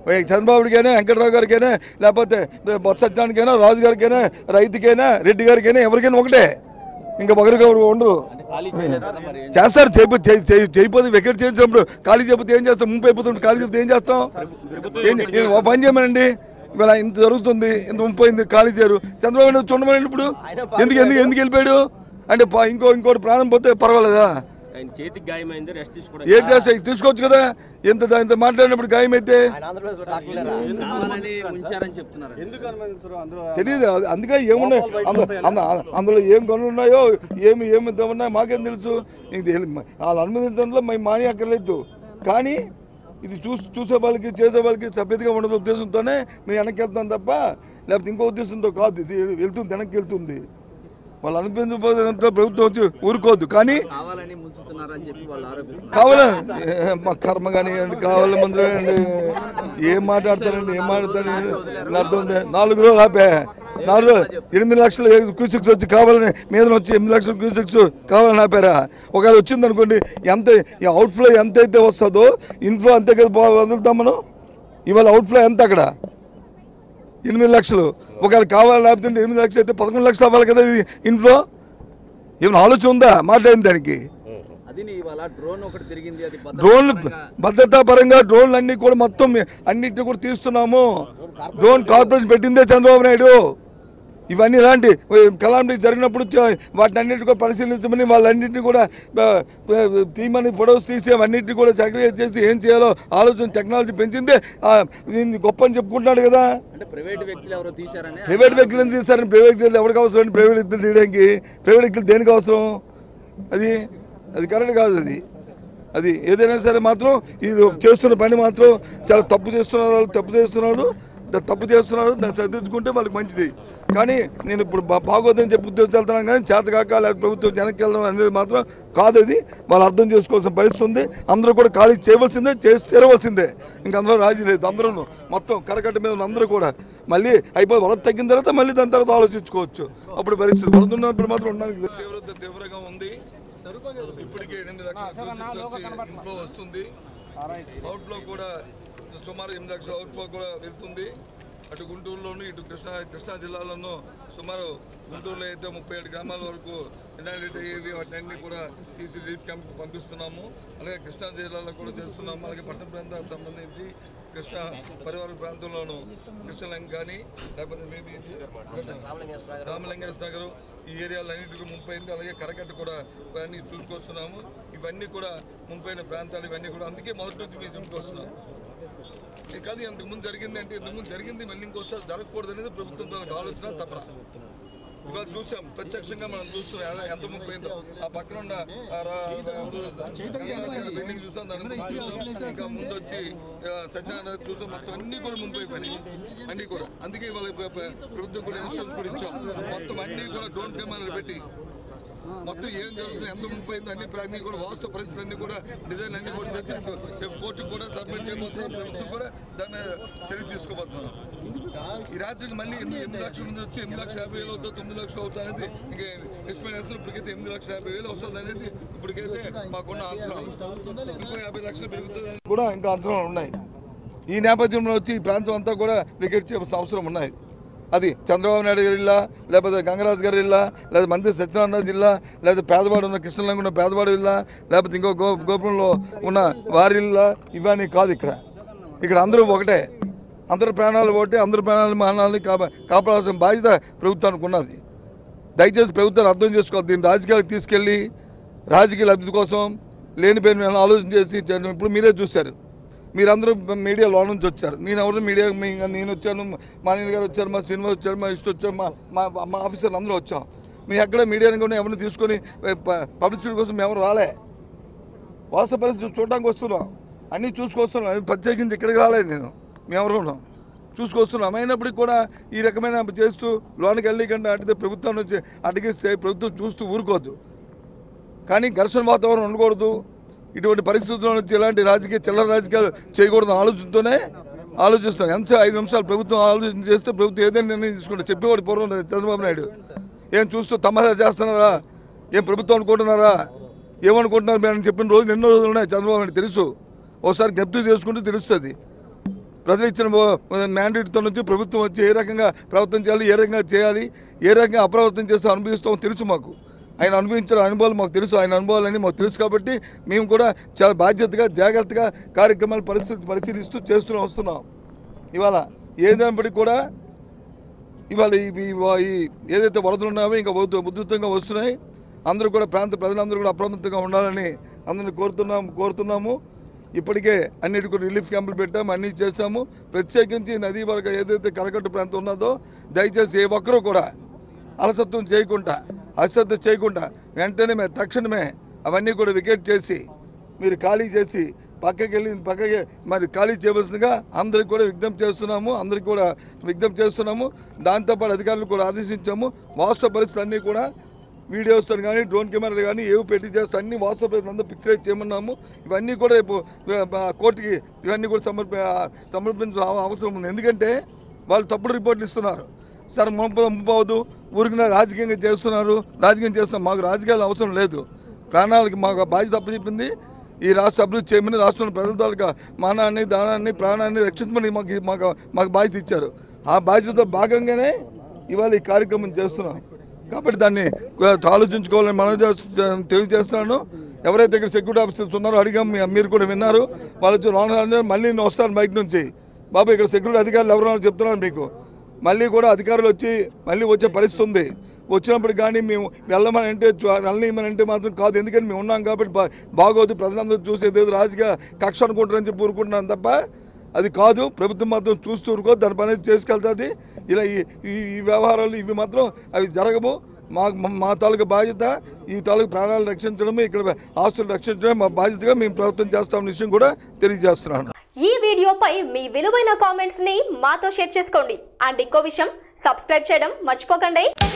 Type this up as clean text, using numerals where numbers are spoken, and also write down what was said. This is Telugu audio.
చంద్రబాబుడికైనా వెంకటరావు గారికైనా లేకపోతే బొత్స సత్యనారాయణకైనా రాజు గారికైనా రైతుకైనా రెడ్డి గారికైనా ఎవరికైనా ఒకటే, ఇంకా ఒకరికొకరు ఉండదు. చేస్తారు చేయకపోతే వికెట్ చేయించినప్పుడు ఖాళీ చేయకపోతే ఏం చేస్తాం? ముంపు అయిపోతుంది. ఖాళీ చెప్తే ఏం చేస్తాం? పని చేయమనండి. ఇవాళ ఇంత జరుగుతుంది, ఇంత ముంపు అయింది, ఖాళీ చేయరు. చంద్రబాబు నాయుడు చూడమని ఇప్పుడు ఎందుకు వెళ్ళిపోయాడు అంటే ఇంకోటి ప్రాణం పోతే పర్వాలేదా? ఏ డ్రెస్ తీసుకోవచ్చు కదా. ఇంత మాట్లాడినప్పుడు గాయం అయితే తెలియదు. అందుకే ఏమున్నాయి అందులో ఏం గనులు ఉన్నాయో ఏమి ఉన్నాయో మాకేం తెలుసు. వాళ్ళు అనుమతించడంలో మేము మాని అక్కర్లేదు. కానీ ఇది చూసే వాళ్ళకి చేసే వాళ్ళకి సభ్యతగా ఉండదు ఉద్దేశంతోనే మేము వెనక్కి వెళ్తాం తప్ప లేకపోతే ఇంకో ఉద్దేశంతో కాదు. ఇది వెళ్తుంది, వెనక్కి వెళ్తుంది. వాళ్ళు అనిపించకపోతే ప్రభుత్వం వచ్చి ఊరుకోవద్దు. కానీ కావాలని మా కర్మ కానీ కావాలి మంత్రి అండి. ఏం మాట్లాడతారండి? అర్థం ఉంది. 4 రోజులు ఆపే 8 లక్షల క్యూసెక్స్ వచ్చి కావాలని మీద వచ్చి 8 లక్షల క్యూసెక్స్ కావాలని ఆపారా? ఒకవేళ వచ్చింది అనుకోండి, ఈ అవుట్ఫ్లో ఎంత అయితే వస్తుందో ఇన్ఫ్లో అంతే కదా వదులుతాం మనం. ఇవాళ అవుట్ఫ్లో ఎంత అక్కడ 8 లక్షలు. ఒకవేళ కావాలని ఆపుతుంటే 8 లక్షలు అయితే 11 లక్షలు అవ్వాలి కదా ఇది ఇన్ఫ్లో. ఏమైనా ఆలోచన ఉందా మాట్లాడిన దానికి? డ్రోన్లు భద్రతా పరంగా డ్రోన్లు అన్ని కూడా మొత్తం అన్నింటినీ కూడా తీస్తున్నాము. డ్రోన్ కార్పొరేషన్ పెట్టిందే చంద్రబాబు నాయుడు. ఇవన్నీ ఇలాంటి కలామిటీ జరిగినప్పుడు వాటిని అన్నింటినీ కూడా పరిశీలించమని వాళ్ళన్నింటినీ కూడా తీయమని ఫొటోస్ తీసి అవన్నింటినీ కూడా సెగ్రిగేట్ చేసి ఏం చేయాలో ఆలోచన టెక్నాలజీ పెంచిందే దీన్ని గొప్ప అని చెప్పుకుంటున్నాడు కదా. ప్రైవేట్ వ్యక్తులను తీస్తారని ప్రైవేట్ వ్యక్తులు ఎవరికి అవసరం అండి? ప్రైవేట్ వ్యక్తులు తీయడానికి ప్రైవేట్ వ్యక్తులు దేనికి అవసరం? అది కరెక్ట్ కాదు. అది ఏదైనా సరే మాత్రం ఇది చేస్తున్న పని మాత్రం చాలా తప్పు చేస్తున్నారు. దాన్ని సరిదిద్దుకుంటే వాళ్ళకి మంచిది. కానీ నేను ఇప్పుడు బాగోదని చెప్పి ఉద్యోగం వెళ్తున్నాను కానీ చేతకాక లేకపోతే ప్రభుత్వం వెనక్కి వెళ్ళడం అనేది మాత్రం కాదు. అది వాళ్ళు అర్థం చేసుకోవాల్సిన పరిస్థితి ఉంది. అందరూ కూడా ఖాళీ చేయవలసిందే, చేసి తీరవలసిందే. ఇంక అందులో రాజీ లేదు. అందరూ మొత్తం కరకట్ట మీద ఉన్న అందరూ కూడా మళ్ళీ అయిపోయి వరద తగ్గిన తర్వాత మళ్ళీ దాని తర్వాత ఆలోచించుకోవచ్చు. అప్పుడు పరిస్థితి వరద ఉన్నప్పుడు మాత్రం ఉండడానికి తీవ్రంగా ఉంది. ఇప్పటికే 8 లక్షల ఇన్ఫ్లో వస్తుంది. అవుట్ఫ్లో కూడా సుమారు 8 లక్షల అవుట్ఫ్లో కూడా వెళ్తుంది. అటు గుంటూరులోను ఇటు కృష్ణా జిల్లాలోనూ సుమారు గుంటూరులో అయితే 37 గ్రామాల వరకు ఎన్ఐలిటీ అయ్యేవి వాటిని కూడా తీసి రిలీఫ్ క్యాంప్కి పంపిస్తున్నాము. అలాగే కృష్ణా జిల్లాలో కూడా చేస్తున్నాము. అలాగే పట్టణ ప్రాంతాలకు సంబంధించి కృష్ణా పరివార ప్రాంతంలోను కృష్ణలంక కానీ లేకపోతే మేబీ రామలింగేశ్వర నగర్ ఈ ఏరియాలో అన్నింటికి ముంపైంది. అలాగే కరకట్ట కూడా ఇవన్నీ చూసుకొస్తున్నాము. ఇవన్నీ కూడా ముంపైన ప్రాంతాలు ఇవన్నీ కూడా అందుకే మొదటి నుంచి మేము చెప్పుకొస్తున్నాము. కాదు ఇంతకుముందు జరిగింది అంటే ఇంతకుముందు జరిగింది మళ్ళీ ఇంకోసారి జరగకూడదు అనేది ప్రభుత్వంతో ఆలోచన తప్ప. ఇవాళ చూసాం ప్రత్యక్షంగా మనం చూస్తున్నాం ఎంత ముప్పైందో. ఆ పక్కన ఉన్న బిల్డింగ్ చూసాం, దాని ఇంకా ముందు వచ్చి సత్యనారాయణ చూసాం. మొత్తం అన్ని కూడా ముంపు అయిపోయినాయి అన్ని కూడా. అందుకే వాళ్ళ ప్రభుత్వం కూడా ఇన్స్ట్రక్షన్స్ కూడా ఇచ్చాం. మొత్తం అన్ని కూడా డ్రోన్ కెమెరాలు పెట్టి మొత్తం ఏం జరుగుతుంది ఎంత ముంపు అయిందో అన్ని కూడా వాస్తవ పరిస్థితులు అన్ని కూడా డిజైన్ అన్ని కూడా చేసి కోర్టుకు కూడా సబ్మిట్ చేయబోతున్నాం. ప్రభుత్వం కూడా దాన్ని చర్య తీసుకోబోతున్నాం. ఈ రాత్రికి మళ్ళీ 8 లక్షల మంది వచ్చి 8,50,000 అవుతుంది, 9 లక్షలు అవుతుంది అనేది ఇంకా ఎస్టిమేట్ వేస్తారు. ఇప్పటికైతే 8,50,000 వస్తుంది అనేది ఇప్పటికైతే మాకున్న అంచనాలు. ఇంకో 50 లక్షలు పెరుగుతుంది కూడా ఇంకా అంచనాలు ఉన్నాయి. ఈ నేపథ్యంలో వచ్చి ఈ ప్రాంతం అంతా కూడా వికెట్ చేయాల్సిన అవసరం ఉన్నాయి. అది చంద్రబాబు నాయుడు గారి ఇల్లా, లేకపోతే గంగరాజు గారి ఇల్లా, లేదా మంత్రి సత్యనారాయణ జిల్లా, లేదా పేదవాడు ఉన్న కృష్ణలంగా ఉన్న పేదవాడు ఇల్లా, లేకపోతే ఇంకో గోపురంలో ఉన్న వారి ఇల్లా, ఇవన్నీ కాదు. ఇక్కడ అందరూ ఒకటే. అందరి ప్రాణాలు ఒకటే. అందరి ప్రాణాలని కాపాడాల్సిన బాధ్యత ప్రభుత్వానికి ఉన్నది. దయచేసి ప్రభుత్వాన్ని అర్థం చేసుకోవాలి. దీన్ని రాజకీయాలకు తీసుకెళ్ళి రాజకీయ లబ్ధి కోసం లేనిపోయిన ఆలోచన చేసి ఇప్పుడు మీరే చూశారు. మీరందరూ మీడియా లో నుంచి వచ్చారు. నేను ఎవరు మీడియా నేను వచ్చాను, మా నేను గారు వచ్చారు, మా శ్రీనివాస్ వచ్చారు, మా ఇష్టం వచ్చారు, మా ఆఫీసర్లు అందరూ వచ్చాం. మేము ఎక్కడ మీడియాని కూడా ఎవరిని తీసుకొని పబ్లిసిటీ కోసం మేము ఎవరు రాలే. వాస్తవ పరిస్థితి చూడడానికి వస్తున్నాం, అన్నీ చూసుకొస్తున్నాం. ప్రత్యేకించి ఇక్కడికి రాలేదు నేను. మేమెవరు చూసుకొస్తున్నాం. అయినప్పటికీ కూడా ఈ రకమైన చేస్తూ లోనికి వెళ్ళకుండా అడిగితే ప్రభుత్వం నుంచి అడిగిస్తే ప్రభుత్వం చూస్తూ ఊరుకోవద్దు. కానీ ఘర్షణ వాతావరణం ఉండకూడదు. ఇటువంటి పరిస్థితుల్లో నుంచి ఇలాంటి చిల్లర రాజకీయాలు చేయకూడదు ఆలోచనతోనే ఆలోచిస్తాం. ఎంత 5 నిమిషాలు ప్రభుత్వం ఆలోచన చేస్తే ప్రభుత్వం ఏదైనా నిర్ణయం తీసుకుంటే చెప్పేవాడు పూర్వం చంద్రబాబు నాయుడు. ఏం చూస్తూ తమాషా చేస్తున్నారా? ఏం ప్రభుత్వం అనుకుంటున్నారా? ఏమనుకుంటున్నారు మీరు అని చెప్పిన రోజులు ఎన్నో రోజులు ఉన్నాయి. చంద్రబాబు నాయుడు తెలుసు. ఒకసారి జ్ఞప్తి చేసుకుంటే తెలుస్తుంది. ప్రజలు ఇచ్చిన మ్యాండేట్తో నుంచి ప్రభుత్వం వచ్చి ఏ రకంగా ప్రవర్తన చేయాలి, ఏ రకంగా చేయాలి, ఏ రకంగా అప్రవర్తన చేస్తూ అనుభవిస్తామో తెలుసు మాకు. ఆయన అనుభవించిన అనుభవాలు మాకు తెలుసు, ఆయన అనుభవాలన్నీ మాకు తెలుసు. కాబట్టి మేము కూడా చాలా బాధ్యతగా జాగ్రత్తగా కార్యక్రమాలు పరిశీలిస్తూ చేస్తూ వస్తున్నాం. ఇవాళ ఏదైనప్పటికీ కూడా ఇవాళ ఈ ఏదైతే వరదలు ఉన్నాయో ఇంకా ఉధృతంగా వస్తున్నాయి. అందరూ కూడా ప్రాంత ప్రజలందరూ కూడా అప్రమత్తంగా ఉండాలని అందరిని కోరుతున్నాము. ఇప్పటికే అన్నిటి కూడా రిలీఫ్ క్యాంపులు పెట్టాము, అన్నీ చేశాము. ప్రత్యేకించి నదీ వరకు ఏదైతే కరకట్టు ప్రాంతం ఉన్నదో దయచేసి ఏ ఒక్కరూ కూడా అలసత్వం చేయకుండా, అశ్రద్ధ చేయకుండా వెంటనే తక్షణమే అవన్నీ కూడా వికెట్ చేసి మీరు ఖాళీ చేసి పక్కకి మరి ఖాళీ చేయవలసిందిగా అందరికి కూడా విజ్ఞప్తి చేస్తున్నాము. దాంతోపాటు అధికారులు కూడా ఆదేశించాము. వాస్తవ పరిస్థితులు అన్నీ కూడా వీడియోస్తో కానీ డ్రోన్ కెమెరాలు కానీ ఏవి పెట్టి చేస్తూ అన్ని వాస్తవ పరిస్థితులు అందరూ పిక్చరైజ్ చేయమన్నాము. ఇవన్నీ కూడా రేపు కోర్టుకి ఇవన్నీ కూడా సమర్పించ అవసరం ఉంది. ఎందుకంటే వాళ్ళు తప్పుడు రిపోర్ట్లు ఇస్తున్నారు. సార్ ముంపవద్దు, ఊరికి రాజకీయం చేస్తున్నారు. మాకు రాజకీయాలు అవసరం లేదు. ప్రాణాలకి మాకు బాధ్యత అప్పచెప్పింది ఈ రాష్ట్ర అభివృద్ధి చేయమని, రాష్ట్రంలో ప్రజల తాలూకా మానాన్ని, దానాన్ని, ప్రాణాన్ని రక్షించమని మాకు బాధ్యత ఇచ్చారు. ఆ బాధ్యతతో భాగంగానే ఇవాళ ఈ కార్యక్రమం చేస్తున్నాం. కాబట్టి దాన్ని ఆలోచించుకోవాలని మనం తెలియజేస్తున్నాను. ఎవరైతే ఇక్కడ సెక్యూరిటీ ఆఫీసర్స్ ఉన్నారో అడిగాం, మీరు కూడా విన్నారు. వాళ్ళు మళ్ళీ వస్తారు బయట నుంచి, బాబు ఇక్కడ సెక్యూరిటీ అధికారులు ఎవరున్నారో చెప్తున్నాను మీకు. మళ్ళీ కూడా అధికారులు వచ్చే పరిస్థితి ఉంది. వచ్చినప్పుడు కానీ మేము వెళ్ళనీయమనంటే మాత్రం కాదు. ఎందుకంటే మేము ఉన్నాం కాబట్టి బాగోదు, ప్రజలందరూ చూసేది రాజకీయ కక్ష అనుకుంటారని చెప్పి ఊరుకుంటున్నాం తప్ప అది కాదు. ప్రభుత్వం మాత్రం చూస్తూ ఊరుకోదు, దాని పని చేసుకెళ్తుంది. ఇలా ఈ వ్యవహారాలు ఇవి మాత్రం అవి జరగవు. మా తాలూకా బాధ్యత ఈ తాలూకు ప్రాణాలు రక్షించడమే, ఇక్కడ ఆస్తులు రక్షించడమే మా బాధ్యతగా మేము ప్రవర్తన చేస్తామన్న విషయం కూడా తెలియజేస్తున్నాను. ఈ వీడియోపై మీ విలువైన కామెంట్స్ ని మాతో షేర్ చేసుకోండి. అండ్ ఇంకో విషయం, సబ్స్క్రైబ్ చేయడం మర్చిపోకండి.